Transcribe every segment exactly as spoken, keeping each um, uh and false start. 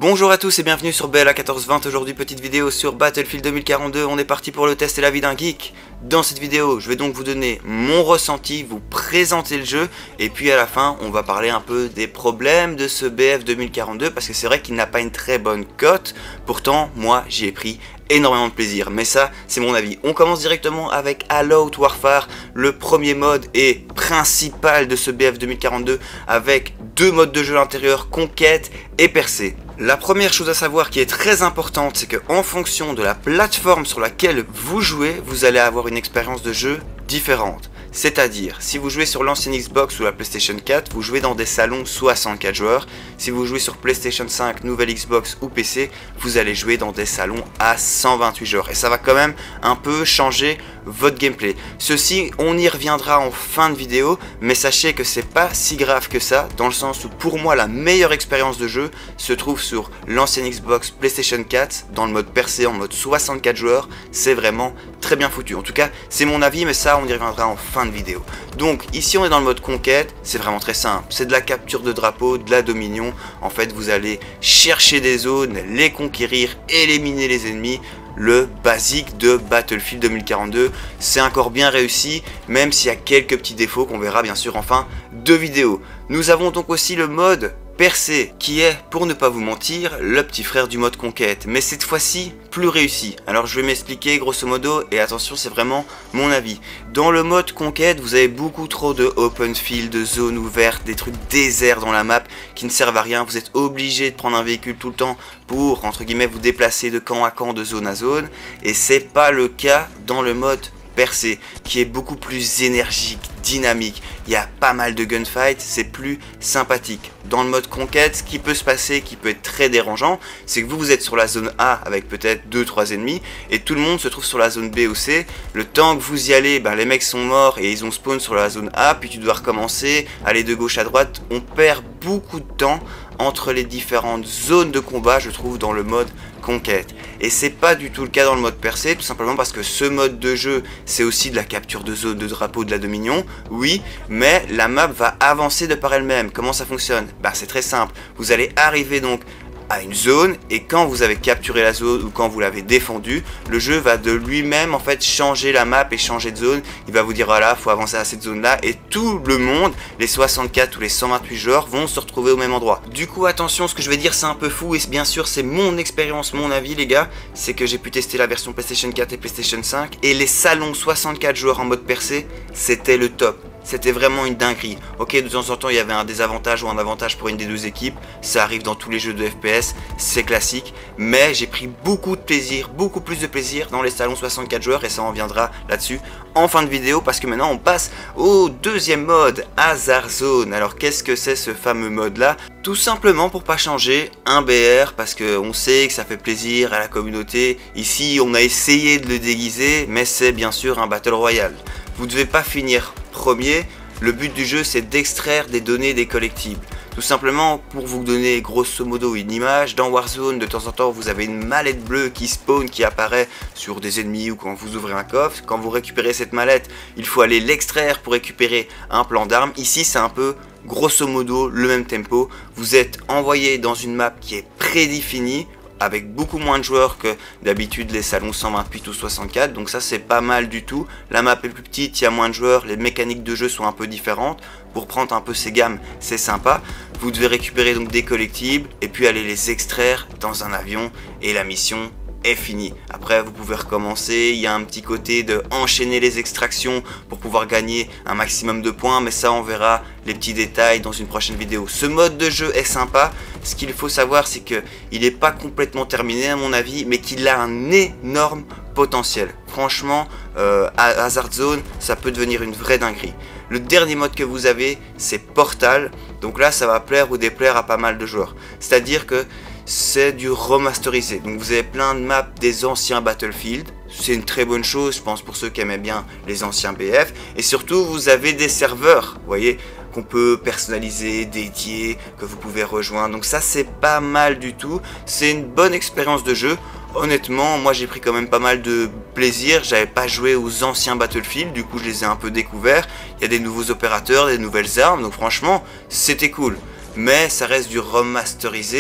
Bonjour à tous et bienvenue sur B L A quatorze vingt. Aujourd'hui petite vidéo sur Battlefield deux mille quarante-deux. On est parti pour le test et la vie d'un geek. Dans cette vidéo je vais donc vous donner mon ressenti, vous présenter le jeu, et puis à la fin on va parler un peu des problèmes de ce B F deux mille quarante-deux, parce que c'est vrai qu'il n'a pas une très bonne cote. Pourtant moi j'y ai pris énormément de plaisir, mais ça c'est mon avis. On commence directement avec All Out Warfare, le premier mode et principal de ce B F deux mille quarante-deux, avec deux modes de jeu à l'intérieur, conquête et percée. La première chose à savoir qui est très importante, c'est que en fonction de la plateforme sur laquelle vous jouez, vous allez avoir une expérience de jeu différente. C'est-à-dire, si vous jouez sur l'ancienne Xbox ou la PlayStation quatre, vous jouez dans des salons soixante-quatre joueurs. Si vous jouez sur PlayStation cinq, nouvelle Xbox ou P C, vous allez jouer dans des salons à cent vingt-huit joueurs. Et ça va quand même un peu changer votre gameplay. Ceci, on y reviendra en fin de vidéo, mais sachez que c'est pas si grave que ça, dans le sens où pour moi la meilleure expérience de jeu se trouve sur l'ancienne Xbox PlayStation quatre, dans le mode percé, en mode soixante-quatre joueurs. C'est vraiment très bien foutu. En tout cas, c'est mon avis, mais ça on y reviendra en fin de vidéo. Donc ici on est dans le mode conquête, c'est vraiment très simple, c'est de la capture de drapeau, de la dominion. En fait vous allez chercher des zones, les conquérir, éliminer les ennemis. Le basique de Battlefield deux mille quarante-deux, c'est encore bien réussi, même s'il y a quelques petits défauts qu'on verra bien sûr en fin de vidéo. Nous avons donc aussi le mode percé, qui est, pour ne pas vous mentir, le petit frère du mode conquête, mais cette fois-ci plus réussi. Alors je vais m'expliquer grosso modo, et attention c'est vraiment mon avis. Dans le mode conquête, vous avez beaucoup trop de open field, de zones ouvertes, des trucs déserts dans la map qui ne servent à rien. Vous êtes obligé de prendre un véhicule tout le temps pour, entre guillemets, vous déplacer de camp à camp, de zone à zone, et c'est pas le cas dans le mode percé, qui est beaucoup plus énergique, dynamique. Il y a pas mal de gunfight, c'est plus sympathique. Dans le mode conquête, ce qui peut se passer, qui peut être très dérangeant, c'est que vous vous êtes sur la zone A avec peut-être deux trois ennemis, et tout le monde se trouve sur la zone B ou C. Le temps que vous y allez, ben, les mecs sont morts et ils ont spawn sur la zone A, puis tu dois recommencer, aller de gauche à droite. On perd beaucoup de temps entre les différentes zones de combat, je trouve, dans le mode conquête. Et c'est pas du tout le cas dans le mode percé, tout simplement parce que ce mode de jeu, c'est aussi de la capture de zone, de drapeau, de la dominion, oui, mais la map va avancer de par elle-même. Comment ça fonctionne? Ben, c'est très simple, vous allez arriver donc à une zone, et quand vous avez capturé la zone ou quand vous l'avez défendue, le jeu va de lui-même en fait changer la map et changer de zone. Il va vous dire voilà, faut avancer à cette zone là, et tout le monde, les soixante-quatre ou les cent vingt-huit joueurs, vont se retrouver au même endroit. Du coup attention, ce que je vais dire c'est un peu fou, et bien sûr c'est mon expérience, mon avis les gars, c'est que j'ai pu tester la version PlayStation quatre et PlayStation cinq, et les salons soixante-quatre joueurs en mode percé, c'était le top. C'était vraiment une dinguerie. Ok, de temps en temps il y avait un désavantage ou un avantage pour une des deux équipes, ça arrive dans tous les jeux de F P S, c'est classique, mais j'ai pris beaucoup de plaisir, beaucoup plus de plaisir dans les salons soixante-quatre joueurs, et ça en viendra là-dessus en fin de vidéo, parce que maintenant on passe au deuxième mode, Hazard Zone. Alors qu'est-ce que c'est ce fameux mode là? Tout simplement pour pas changer un B R, parce que on sait que ça fait plaisir à la communauté. Ici on a essayé de le déguiser, mais c'est bien sûr un Battle Royale. Vous ne devez pas finir premier, le but du jeu c'est d'extraire des données des collectibles. Tout simplement pour vous donner grosso modo une image, dans Warzone de temps en temps vous avez une mallette bleue qui spawn, qui apparaît sur des ennemis ou quand vous ouvrez un coffre. Quand vous récupérez cette mallette, il faut aller l'extraire pour récupérer un plan d'armes. Ici c'est un peu grosso modo le même tempo, vous êtes envoyé dans une map qui est prédéfinie, avec beaucoup moins de joueurs que d'habitude les salons cent vingt-huit ou soixante-quatre, donc ça c'est pas mal du tout. La map est plus petite, il y a moins de joueurs, les mécaniques de jeu sont un peu différentes. Pour prendre un peu ces gammes, c'est sympa. Vous devez récupérer donc des collectibles et puis aller les extraire dans un avion, et la mission est fini. Après vous pouvez recommencer, il y a un petit côté de enchaîner les extractions pour pouvoir gagner un maximum de points, mais ça on verra les petits détails dans une prochaine vidéo. Ce mode de jeu est sympa, ce qu'il faut savoir c'est que il n'est pas complètement terminé à mon avis, mais qu'il a un énorme potentiel. Franchement, euh, Hazard Zone, ça peut devenir une vraie dinguerie. Le dernier mode que vous avez, c'est Portal, donc là ça va plaire ou déplaire à pas mal de joueurs. C'est-à-dire que c'est du remasterisé, donc vous avez plein de maps des anciens Battlefield, c'est une très bonne chose je pense pour ceux qui aimaient bien les anciens B F, et surtout vous avez des serveurs, vous voyez, qu'on peut personnaliser, dédier, que vous pouvez rejoindre, donc ça c'est pas mal du tout, c'est une bonne expérience de jeu. Honnêtement, moi j'ai pris quand même pas mal de plaisir, j'avais pas joué aux anciens Battlefield, du coup je les ai un peu découverts, il y a des nouveaux opérateurs, des nouvelles armes, donc franchement c'était cool. Mais ça reste du remasterisé,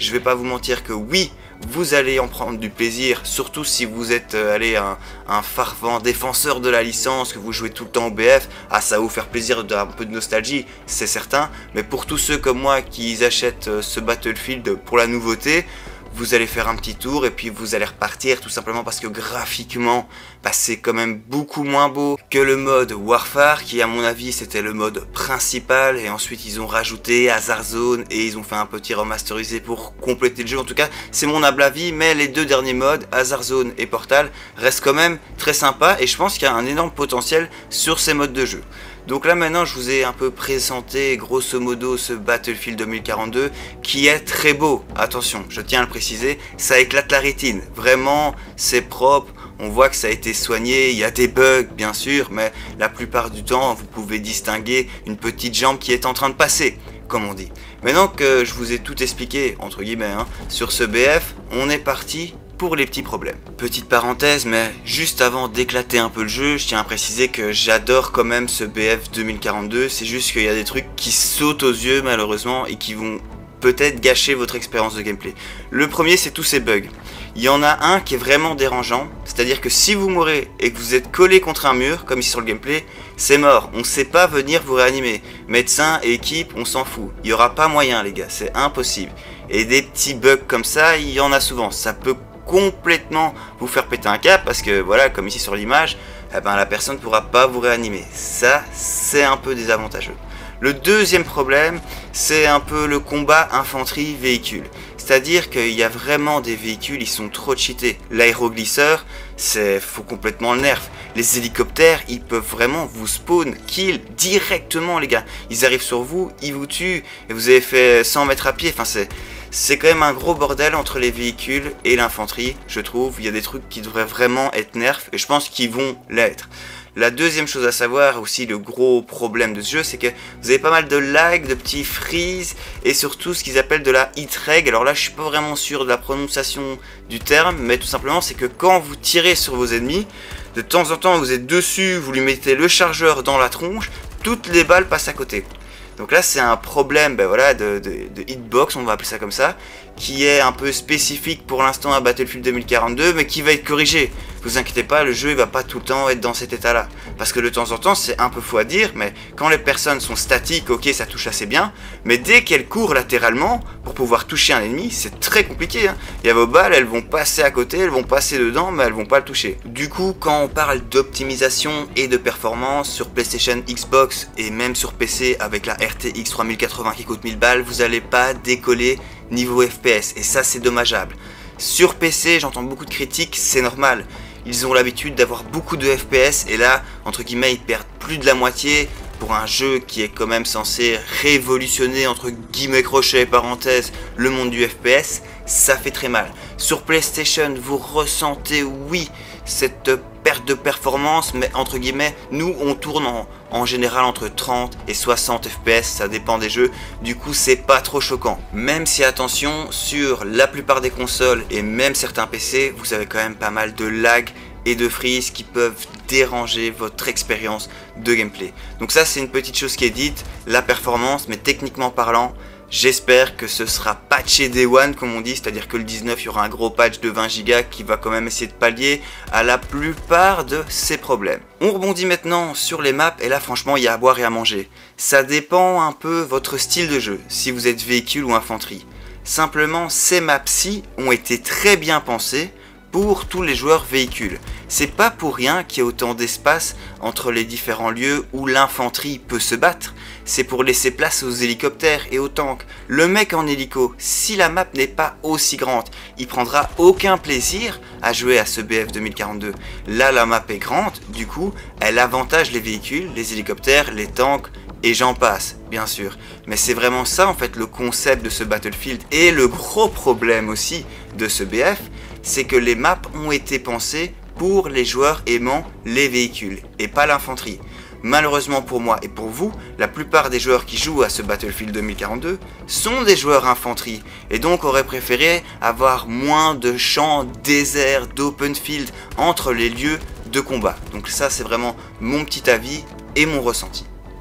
je vais pas vous mentir que oui, vous allez en prendre du plaisir, surtout si vous êtes euh, allez, un, un fervent défenseur de la licence, que vous jouez tout le temps au B F, ah ça va vous faire plaisir d'un peu de nostalgie, c'est certain, mais pour tous ceux comme moi qui achètent euh, ce Battlefield pour la nouveauté, vous allez faire un petit tour et puis vous allez repartir tout simplement parce que graphiquement, bah, c'est quand même beaucoup moins beau que le mode Warfare qui à mon avis c'était le mode principal et ensuite ils ont rajouté Hazard Zone et ils ont fait un petit remasterisé pour compléter le jeu. En tout cas c'est mon humble avis, mais les deux derniers modes, Hazard Zone et Portal, restent quand même très sympas et je pense qu'il y a un énorme potentiel sur ces modes de jeu. Donc là maintenant je vous ai un peu présenté grosso modo ce Battlefield deux mille quarante-deux qui est très beau, attention je tiens à le préciser, ça éclate la rétine, vraiment c'est propre, on voit que ça a été soigné, il y a des bugs bien sûr, mais la plupart du temps vous pouvez distinguer une petite jambe qui est en train de passer, comme on dit. Maintenant que je vous ai tout expliqué, entre guillemets, hein, sur ce B F, on est parti pour les petits problèmes. Petite parenthèse, mais juste avant d'éclater un peu le jeu, je tiens à préciser que j'adore quand même ce B F deux mille quarante-deux, c'est juste qu'il y a des trucs qui sautent aux yeux malheureusement et qui vont peut-être gâcher votre expérience de gameplay. Le premier c'est tous ces bugs. Il y en a un qui est vraiment dérangeant, c'est-à-dire que si vous mourrez et que vous êtes collé contre un mur, comme ici sur le gameplay, c'est mort, on ne sait pas venir vous réanimer. Médecin et équipe, on s'en fout. Il n'y aura pas moyen les gars, c'est impossible. Et des petits bugs comme ça, il y en a souvent, ça peut complètement vous faire péter un câble parce que voilà, comme ici sur l'image, eh ben, la personne ne pourra pas vous réanimer. Ça, c'est un peu désavantageux. Le deuxième problème, c'est un peu le combat infanterie-véhicule. C'est-à-dire qu'il y a vraiment des véhicules, ils sont trop cheatés. L'aéroglisseur, c'est faut complètement le nerf. Les hélicoptères, ils peuvent vraiment vous spawn, kill directement les gars. Ils arrivent sur vous, ils vous tuent, et vous avez fait cent mètres à pied. Enfin, c'est c'est quand même un gros bordel entre les véhicules et l'infanterie, je trouve. Il y a des trucs qui devraient vraiment être nerfs, et je pense qu'ils vont l'être. La deuxième chose à savoir, aussi le gros problème de ce jeu, c'est que vous avez pas mal de lag, de petits freeze, et surtout ce qu'ils appellent de la hit reg. Alors là, je suis pas vraiment sûr de la prononciation du terme, mais tout simplement, c'est que quand vous tirez sur vos ennemis, de temps en temps, vous êtes dessus, vous lui mettez le chargeur dans la tronche, toutes les balles passent à côté. Donc là, c'est un problème ben voilà, de, de, de hitbox, on va appeler ça comme ça, qui est un peu spécifique pour l'instant à Battlefield deux mille quarante-deux, mais qui va être corrigé. Vous inquiétez pas, le jeu il va pas tout le temps être dans cet état-là. Parce que de temps en temps, c'est un peu faux à dire, mais quand les personnes sont statiques, ok, ça touche assez bien, mais dès qu'elles courent latéralement, pour pouvoir toucher un ennemi, c'est très compliqué. Hein. Il y a vos balles, elles vont passer à côté, elles vont passer dedans, mais elles vont pas le toucher. Du coup, quand on parle d'optimisation et de performance sur PlayStation, Xbox et même sur P C avec la R T X trois mille quatre-vingts qui coûte mille balles, vous allez pas décoller niveau F P S, et ça c'est dommageable. Sur P C, j'entends beaucoup de critiques, c'est normal. Ils ont l'habitude d'avoir beaucoup de F P S, et là, entre guillemets, ils perdent plus de la moitié pour un jeu qui est quand même censé révolutionner, entre guillemets, crochet, parenthèse, le monde du F P S. Ça fait très mal. Sur PlayStation, vous ressentez, oui, cette perte de performance, mais entre guillemets, nous, on tourne en, en général entre trente et soixante F P S, ça dépend des jeux, du coup, c'est pas trop choquant. Même si, attention, sur la plupart des consoles et même certains P C, vous avez quand même pas mal de lag et de freeze qui peuvent déranger votre expérience de gameplay. Donc ça, c'est une petite chose qui est dite, la performance, mais techniquement parlant, j'espère que ce sera patché Day One comme on dit, c'est-à-dire que le dix-neuf il y aura un gros patch de vingt gigas qui va quand même essayer de pallier à la plupart de ces problèmes. On rebondit maintenant sur les maps et là franchement il y a à boire et à manger. Ça dépend un peu votre style de jeu, si vous êtes véhicule ou infanterie. Simplement ces maps-ci ont été très bien pensées pour tous les joueurs véhicules. C'est pas pour rien qu'il y a autant d'espace entre les différents lieux où l'infanterie peut se battre. C'est pour laisser place aux hélicoptères et aux tanks. Le mec en hélico, si la map n'est pas aussi grande, il prendra aucun plaisir à jouer à ce B F deux mille quarante-deux. Là, la map est grande, du coup, elle avantage les véhicules, les hélicoptères, les tanks, et j'en passe, bien sûr. Mais c'est vraiment ça, en fait, le concept de ce Battlefield. Et le gros problème aussi de ce B F, c'est que les maps ont été pensées pour les joueurs aimant les véhicules, et pas l'infanterie. Malheureusement pour moi et pour vous, la plupart des joueurs qui jouent à ce Battlefield deux mille quarante-deux sont des joueurs infanterie et donc auraient préféré avoir moins de champs, déserts, d'open field entre les lieux de combat. Donc ça c'est vraiment mon petit avis et mon ressenti.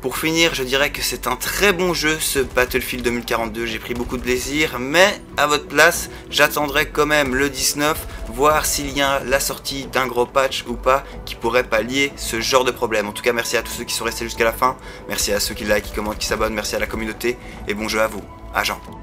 Pour finir, je dirais que c'est un très bon jeu ce Battlefield deux mille quarante-deux, j'ai pris beaucoup de plaisir, mais à votre place, j'attendrai quand même le dix-neuf, voir s'il y a la sortie d'un gros patch ou pas qui pourrait pallier ce genre de problème. En tout cas, merci à tous ceux qui sont restés jusqu'à la fin, merci à ceux qui like, qui commentent, qui s'abonnent, merci à la communauté, et bon jeu à vous, Agent.